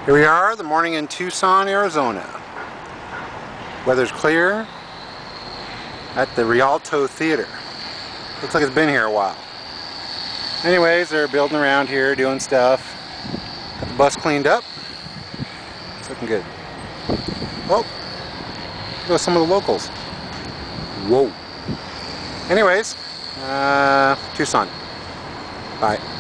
Here we are, the morning in Tucson, Arizona. Weather's clear at the Rialto Theater. Looks like it's been here a while. Anyways, they're building around here, doing stuff. Got the bus cleaned up. It's looking good. Oh, there go some of the locals. Whoa. Anyways, Tucson. Bye.